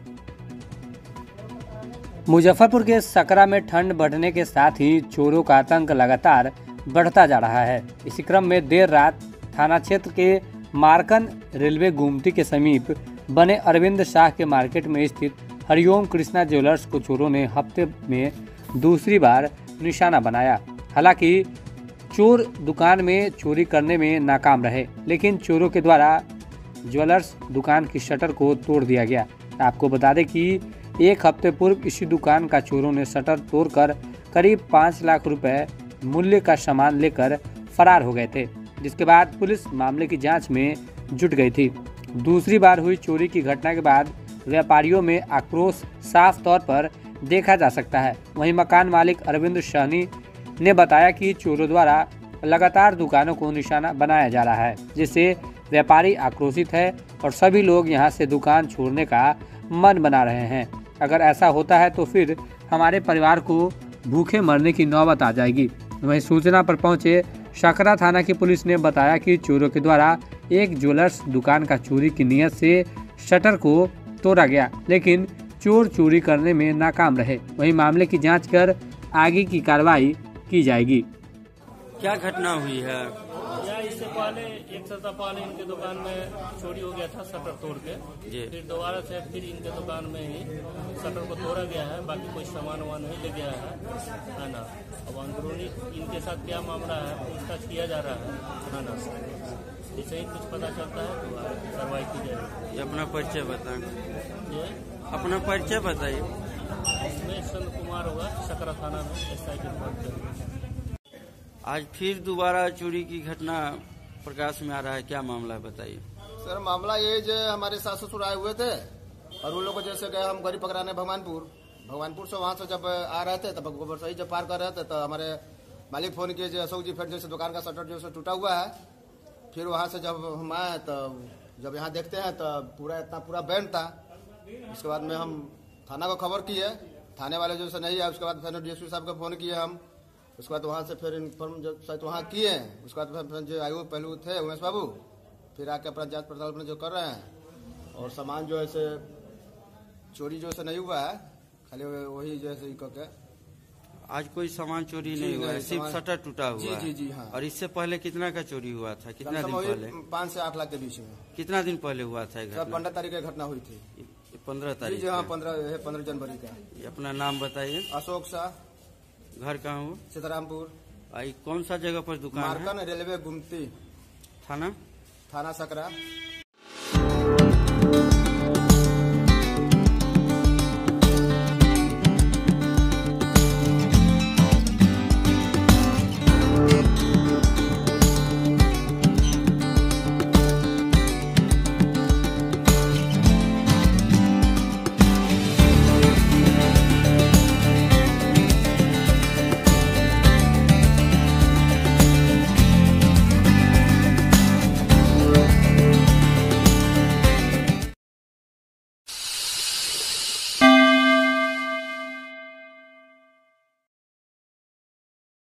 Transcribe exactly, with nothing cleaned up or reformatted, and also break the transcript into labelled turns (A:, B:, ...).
A: मुजफ्फरपुर के सकरा में ठंड बढ़ने के साथ ही चोरों का आतंक लगातार बढ़ता जा रहा है। इसी क्रम में देर रात थाना क्षेत्र के मारकन रेलवे गुमटी के समीप बने अरविंद शाह के मार्केट में स्थित हरिओम कृष्णा ज्वेलर्स को चोरों ने हफ्ते में दूसरी बार निशाना बनाया। हालांकि चोर दुकान में चोरी करने में नाकाम रहे, लेकिन चोरों के द्वारा ज्वेलर्स दुकान की शटर को तोड़ दिया गया। आपको बता दें कि एक हफ्ते पूर्व इसी दुकान का चोरों ने शटर तोड़कर करीब पाँच लाख रुपए मूल्य का सामान लेकर फरार हो गए थे, जिसके बाद पुलिस मामले की जांच में जुट गई थी। दूसरी बार हुई चोरी की घटना के बाद व्यापारियों में आक्रोश साफ तौर पर देखा जा सकता है। वहीं मकान मालिक अरविंद शाहनी ने बताया कि चोरों द्वारा लगातार दुकानों को निशाना बनाया जा रहा है, जिससे व्यापारी आक्रोशित है और सभी लोग यहां से दुकान छोड़ने का मन बना रहे हैं। अगर ऐसा होता है तो फिर हमारे परिवार को भूखे मरने की नौबत आ जाएगी। वहीं सूचना पर पहुंचे सकरा थाना की पुलिस ने बताया कि चोरों के द्वारा एक ज्वेलर्स दुकान का चोरी की नीयत से शटर को तोड़ा गया, लेकिन चोर चोरी करने में नाकाम रहे। वहीं मामले की जांच कर आगे की कार्रवाई की जाएगी।
B: क्या घटना हुई है?
C: या इससे पहले एक सप्ताह पहले इनके दुकान में चोरी हो गया था शटर तोड़ के, फिर दोबारा से फिर इनके दुकान में ही शटर को तोड़ा गया है। बाकी कोई सामान वामान नहीं ले गया है, है ना। अब अंदरूनी इनके साथ क्या मामला है पूछताछ किया जा रहा है, है ना। जैसे ही कुछ पता चलता है तो कार्रवाई की जाएगी।
B: अपना परिचय बताएं।
C: ये
B: अपना परिचय बताइए।
C: मैं चंद्र कुमार होगा, सकरा थाना में एस आई के पद पर।
B: आज फिर दोबारा चोरी की घटना प्रकाश में आ रहा है, क्या मामला है बताइए।
D: सर मामला ये जो हमारे सास ससुर आए हुए थे और उन लोग को जैसे गए हम गाड़ी पकड़ाने भगवानपुर भगवानपुर से वहां से जब आ रहे थे तब गोबर सही जब पार कर रहे थे तो हमारे मालिक फोन किए जो अशोक जी फिर जैसे दुकान का शटर जो टूटा हुआ है। फिर वहां से जब हम आए तो जब यहाँ देखते हैं तो पूरा इतना पूरा बैंड था। उसके बाद में हम थाना को खबर किए, थाने वाले जो से नहीं आए। उसके बाद फिर डीएसपी साहब को फोन किए हम। उसके बाद वहाँ से फिर इन्फॉर्म जब शायद वहाँ किए, उसके बाद फिर जो आयु पहलू थे उमेश बाबू फिर आके अपना जांच पड़ताल अपने जो कर रहे हैं। और सामान जो ऐसे चोरी जो ऐसे नहीं हुआ है, खाली वही जैसे ही करके
B: आज कोई सामान चोरी नहीं हुआ है, सिर्फ शटर टूटा हुआ
D: जी,
B: है।
D: जी जी हाँ।
B: और इससे पहले कितना का चोरी हुआ था, कितना दिन पहले?
D: पाँच से आठ लाख के बीच में।
B: कितना दिन पहले हुआ था?
D: पंद्रह तारीख की घटना हुई थी।
B: पंद्रह तारीख
D: जी हाँ, पंद्रह पंद्रह जनवरी का।
B: अपना नाम बताइए।
D: अशोक शाह,
B: घर कहाँ हो?
D: सीतारामपुर।
B: आई कौन सा जगह पर दुकान है?
D: मारकन रेलवे गुमटी,
B: थाना
D: थाना सकरा।